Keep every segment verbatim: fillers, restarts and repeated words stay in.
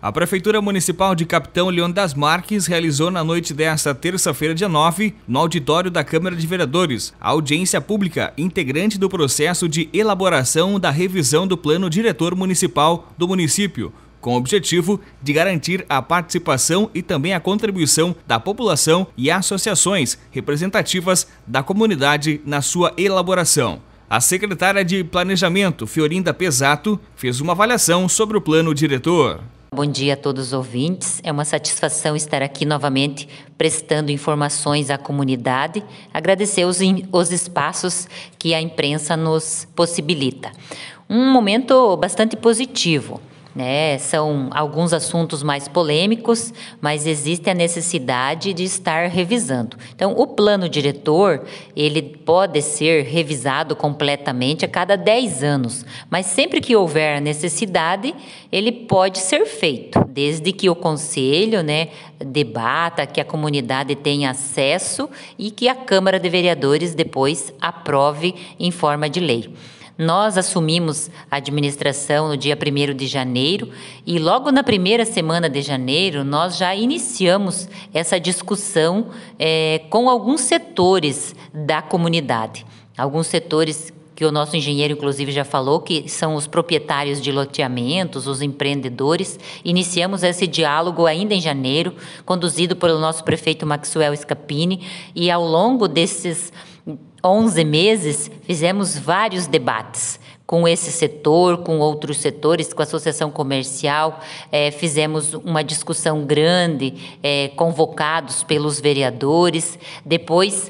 A Prefeitura Municipal de Capitão Leão das Marques realizou na noite desta terça-feira, dia nove, no auditório da Câmara de Vereadores, a audiência pública integrante do processo de elaboração da revisão do Plano Diretor Municipal do município, com o objetivo de garantir a participação e também a contribuição da população e associações representativas da comunidade na sua elaboração. A secretária de Planejamento, Fiorinda Pesato, fez uma avaliação sobre o plano diretor. Bom dia a todos os ouvintes, é uma satisfação estar aqui novamente prestando informações à comunidade, agradecer os, os espaços que a imprensa nos possibilita. Um momento bastante positivo, né? São alguns assuntos mais polêmicos, mas existe a necessidade de estar revisando. Então, o plano diretor, ele pode ser revisado completamente a cada dez anos, mas sempre que houver necessidade, ele pode ser feito, desde que o conselho, né, debata, que a comunidade tenha acesso e que a Câmara de Vereadores depois aprove em forma de lei. Nós assumimos a administração no dia primeiro de janeiro e logo na primeira semana de janeiro nós já iniciamos essa discussão é, com alguns setores da comunidade. Alguns setores que o nosso engenheiro inclusive já falou, que são os proprietários de loteamentos, os empreendedores. Iniciamos esse diálogo ainda em janeiro, conduzido pelo nosso prefeito Maxwell Scapini, e ao longo desses onze meses, fizemos vários debates com esse setor, com outros setores, com a associação comercial, é, fizemos uma discussão grande, é, convocados pelos vereadores. Depois,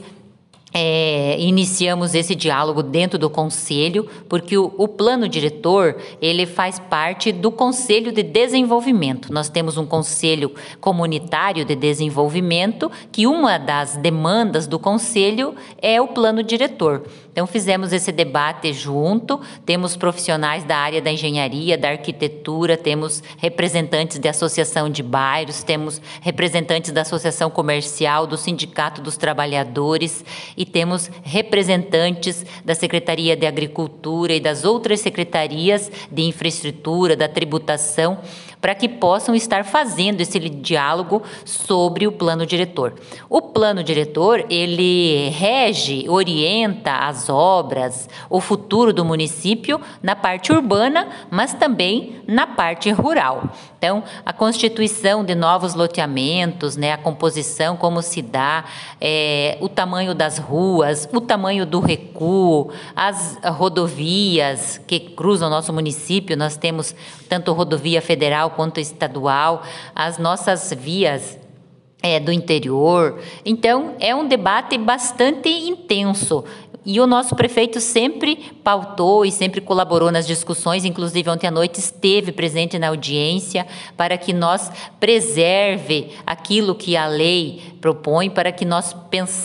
É, iniciamos esse diálogo dentro do conselho, porque o, o plano diretor, ele faz parte do Conselho de Desenvolvimento. Nós temos um Conselho Comunitário de Desenvolvimento, que uma das demandas do conselho é o plano diretor. Então, fizemos esse debate junto, temos profissionais da área da engenharia, da arquitetura, temos representantes da Associação de Bairros, temos representantes da Associação Comercial, do Sindicato dos Trabalhadores e temos representantes da Secretaria de Agricultura e das outras secretarias de infraestrutura, da tributação, para que possam estar fazendo esse diálogo sobre o plano diretor. O plano diretor, ele rege, orienta as obras, o futuro do município na parte urbana, mas também na parte rural. Então, a constituição de novos loteamentos, né, a composição, como se dá, é, o tamanho das ruas, o tamanho do recuo, as rodovias que cruzam o nosso município, nós temos tanto rodovia federal quanto estadual, as nossas vias é, do interior. Então, é um debate bastante intenso. E o nosso prefeito sempre pautou e sempre colaborou nas discussões, inclusive ontem à noite esteve presente na audiência, para que nós preserve aquilo que a lei propõe, para que nós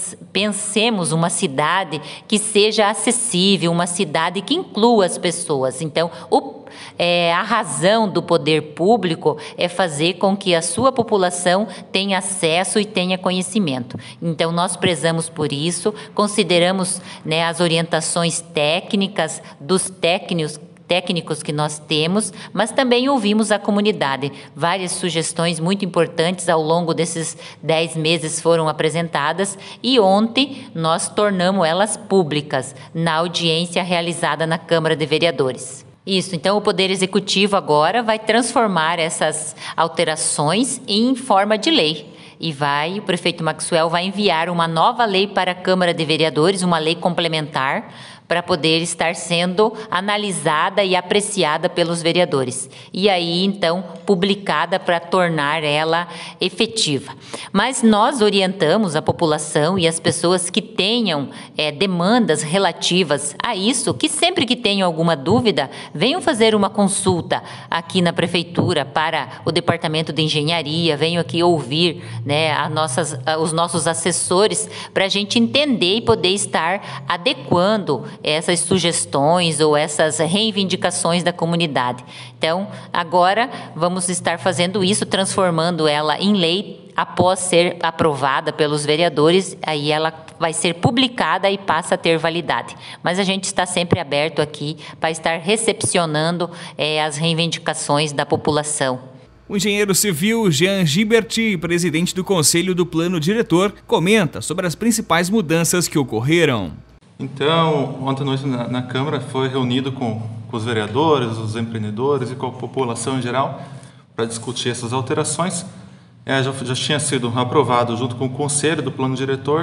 pensemos uma cidade que seja acessível, uma cidade que inclua as pessoas. Então, o É, a razão do poder público é fazer com que a sua população tenha acesso e tenha conhecimento. Então, nós prezamos por isso, consideramos, né, as orientações técnicas dos técnicos, técnicos que nós temos, mas também ouvimos a comunidade. Várias sugestões muito importantes ao longo desses dez meses foram apresentadas e ontem nós tornamos elas públicas na audiência realizada na Câmara de Vereadores. Isso, então o Poder Executivo agora vai transformar essas alterações em forma de lei. E vai, o prefeito Maxwell vai enviar uma nova lei para a Câmara de Vereadores, uma lei complementar, para poder estar sendo analisada e apreciada pelos vereadores. E aí, então, publicada para tornar ela efetiva. Mas nós orientamos a população e as pessoas que tenham é, demandas relativas a isso, que sempre que tenham alguma dúvida, venham fazer uma consulta aqui na Prefeitura para o Departamento de Engenharia, venham aqui ouvir, né, a nossas, os nossos assessores, para a gente entender e poder estar adequando essas sugestões ou essas reivindicações da comunidade. Então, agora vamos estar fazendo isso, transformando ela em lei após ser aprovada pelos vereadores, aí ela vai ser publicada e passa a ter validade. Mas a gente está sempre aberto aqui para estar recepcionando é, as reivindicações da população. O engenheiro civil Jean Gibert, presidente do Conselho do Plano Diretor, comenta sobre as principais mudanças que ocorreram. Então, ontem à noite na, na Câmara foi reunido com, com os vereadores, os empreendedores e com a população em geral para discutir essas alterações. É, já, já tinha sido aprovado junto com o Conselho do Plano Diretor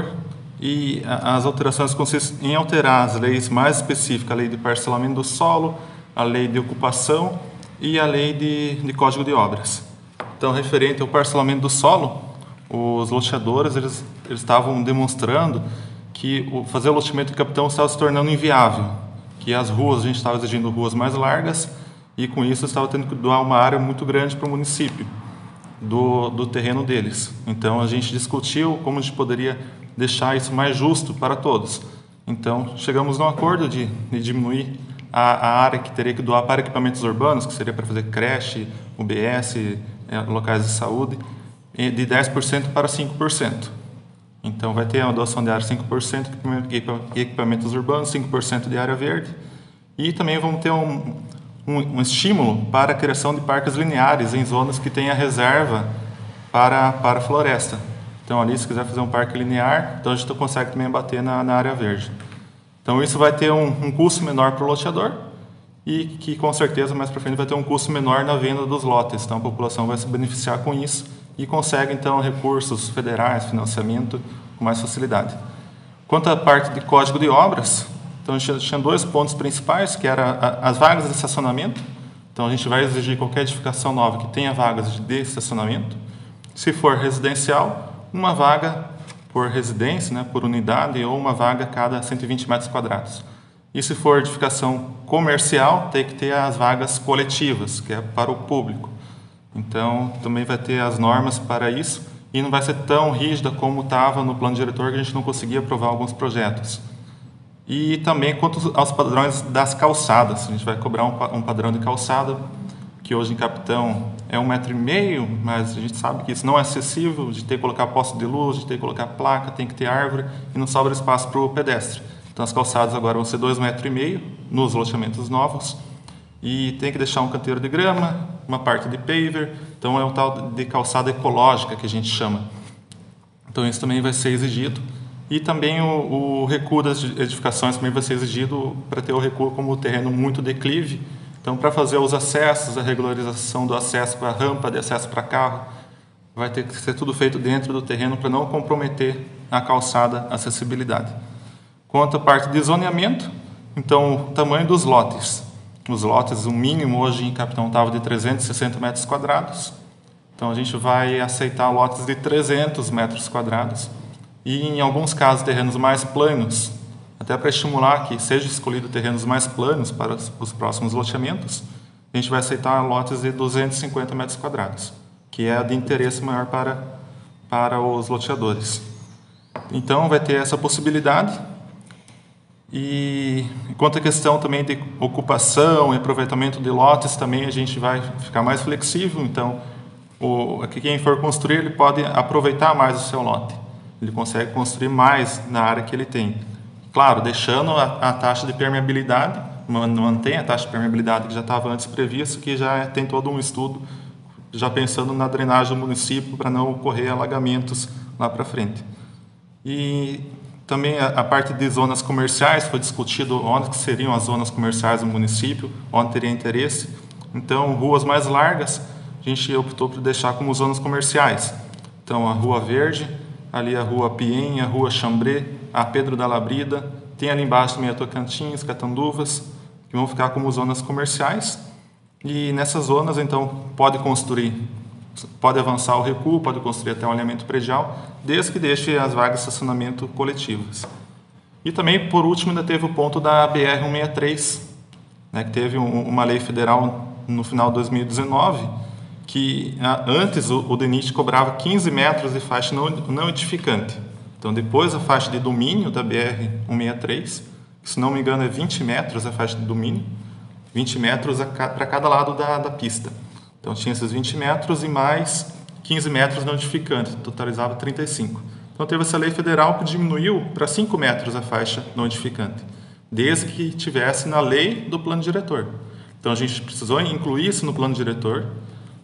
e a, as alterações consistem em alterar as leis mais específicas, a lei de parcelamento do solo, a lei de ocupação e a lei de, de Código de Obras. Então, referente ao parcelamento do solo, os loteadores eles, eles estavam demonstrando que o, fazer o loteamento de capitão estava se tornando inviável, que as ruas, a gente estava exigindo ruas mais largas e com isso estava tendo que doar uma área muito grande para o município do, do terreno deles. Então, a gente discutiu como a gente poderia deixar isso mais justo para todos. Então, chegamos num acordo de, de diminuir A, a área que teria que doar para equipamentos urbanos, que seria para fazer creche, U B S, é, locais de saúde, de dez por cento para cinco por cento. Então, vai ter a doação de área cinco por cento de equipamentos urbanos, cinco por cento de área verde. E também vamos ter um, um, um estímulo para a criação de parques lineares em zonas que tenha reserva para, para a floresta. Então, ali, se quiser fazer um parque linear, então a gente consegue também bater na, na área verde. Então, isso vai ter um, um custo menor para o loteador e que, com certeza, mais para frente vai ter um custo menor na venda dos lotes. Então, a população vai se beneficiar com isso e consegue, então, recursos federais, financiamento com mais facilidade. Quanto à parte de Código de Obras, então, a gente tinha dois pontos principais, que eram as vagas de estacionamento. Então, a gente vai exigir qualquer edificação nova que tenha vagas de estacionamento. Se for residencial, uma vaga por residência, né, por unidade, ou uma vaga a cada cento e vinte metros quadrados. E se for edificação comercial, tem que ter as vagas coletivas, que é para o público. Então, também vai ter as normas para isso, e não vai ser tão rígida como estava no plano diretor, que a gente não conseguia aprovar alguns projetos. E também quanto aos padrões das calçadas, a gente vai cobrar um, um padrão de calçada, que hoje em Capitão é um metro e meio, mas a gente sabe que isso não é acessível, de ter que colocar poste de luz, de ter que colocar placa, tem que ter árvore e não sobra espaço para o pedestre. Então as calçadas agora vão ser dois metros e meio nos loteamentos novos e tem que deixar um canteiro de grama, uma parte de paver, então é o tal de calçada ecológica que a gente chama. Então isso também vai ser exigido e também o, o recuo das edificações também vai ser exigido para ter o recuo como o terreno muito declive. Então, para fazer os acessos, a regularização do acesso para a rampa de acesso para carro, vai ter que ser tudo feito dentro do terreno para não comprometer a calçada, a acessibilidade. Quanto à parte de zoneamento, então, o tamanho dos lotes. Os lotes, o mínimo hoje em Capitão estava de trezentos e sessenta metros quadrados. Então, a gente vai aceitar lotes de trezentos metros quadrados. E, em alguns casos, terrenos mais planos, até para estimular que seja escolhido terrenos mais planos para os, os próximos loteamentos, a gente vai aceitar lotes de duzentos e cinquenta metros quadrados, que é de interesse maior para, para os loteadores. Então, vai ter essa possibilidade. E quanto à questão também de ocupação e aproveitamento de lotes, também a gente vai ficar mais flexível. Então, o, quem for construir, ele pode aproveitar mais o seu lote. Ele consegue construir mais na área que ele tem. Claro, deixando a, a taxa de permeabilidade, mantém a taxa de permeabilidade que já estava antes previsto, que já tem todo um estudo, já pensando na drenagem do município para não ocorrer alagamentos lá para frente. E também a, a parte de zonas comerciais, foi discutido onde que seriam as zonas comerciais do município, onde teria interesse. Então, ruas mais largas, a gente optou por deixar como zonas comerciais. Então, a Rua Verde, ali a Rua Piem, a Rua Chambré, a Pedro da Labrida, tem ali embaixo também a Tocantins, Catanduvas, que vão ficar como zonas comerciais. E nessas zonas, então, pode construir, pode avançar o recuo, pode construir até um alinhamento predial, desde que deixe as vagas de estacionamento coletivas. E também, por último, ainda teve o ponto da B R cento e sessenta e três, né, que teve um, uma lei federal no final de dois mil e dezenove, que antes o, o DENIT cobrava quinze metros de faixa não, não edificante. Então, depois a faixa de domínio da B R cento e sessenta e três, que, se não me engano, é vinte metros a faixa de domínio, vinte metros para cada lado da, da pista. Então, tinha esses vinte metros e mais quinze metros não edificante, totalizava trinta e cinco. Então, teve essa lei federal que diminuiu para cinco metros a faixa não edificante, desde que tivesse na lei do plano diretor. Então, a gente precisou incluir isso no plano diretor,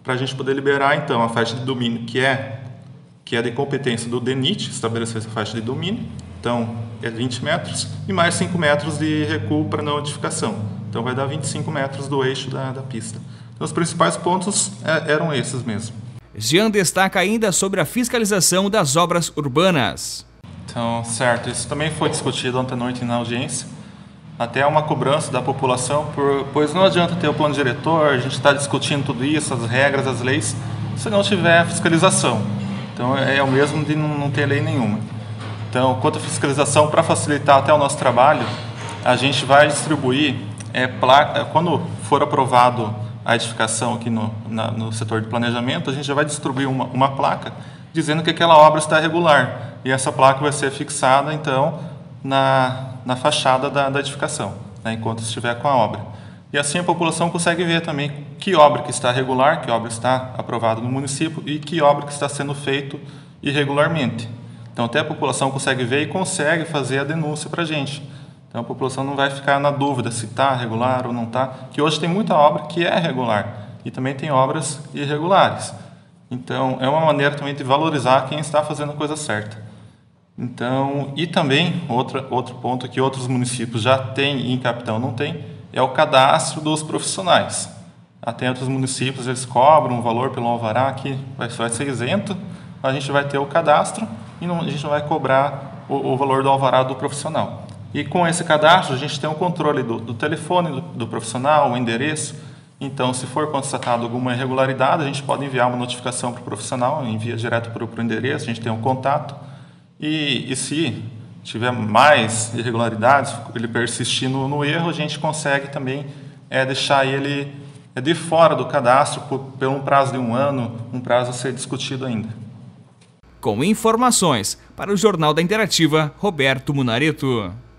para a gente poder liberar, então, a faixa de domínio, que é, que é de competência do D N I T, estabelecer essa faixa de domínio. Então, é vinte metros e mais cinco metros de recuo para não edificação. Então, vai dar vinte e cinco metros do eixo da, da pista. Então, os principais pontos é, eram esses mesmo. Jean destaca ainda sobre a fiscalização das obras urbanas. Então, certo, isso também foi discutido ontem à noite na audiência. Até uma cobrança da população, por, pois não adianta ter o plano diretor, a gente está discutindo tudo isso, as regras, as leis, se não tiver fiscalização. Então, é o mesmo de não, não ter lei nenhuma. Então, quanto à fiscalização, para facilitar até o nosso trabalho, a gente vai distribuir, é, placa, quando for aprovado a edificação aqui no, na, no setor de planejamento, a gente já vai distribuir uma, uma placa dizendo que aquela obra está irregular. E essa placa vai ser fixada, então, na, na fachada da, da edificação, né, enquanto estiver com a obra. E assim a população consegue ver também que obra que está regular, que obra está aprovada no município e que obra que está sendo feito irregularmente. Então, até a população consegue ver e consegue fazer a denúncia para a gente. Então, a população não vai ficar na dúvida se está regular ou não está, que hoje tem muita obra que é regular e também tem obras irregulares. Então, é uma maneira também de valorizar quem está fazendo a coisa certa. Então, e também, outra, outro ponto que outros municípios já têm e em Capitão não tem, é o cadastro dos profissionais. Até outros municípios, eles cobram um valor pelo alvará que vai, vai ser isento, a gente vai ter o cadastro e não, a gente não vai cobrar o, o valor do alvará do profissional. E com esse cadastro, a gente tem o controle do, do telefone do, do profissional, o endereço. Então, se for constatado alguma irregularidade, a gente pode enviar uma notificação para o profissional, envia direto para o endereço, a gente tem um contato. E, e se tiver mais irregularidades, ele persistir no, no erro, a gente consegue também é, deixar ele é, de fora do cadastro por, por um prazo de um ano, um prazo a ser discutido ainda. Com informações para o Jornal da Interativa, Roberto Munareto.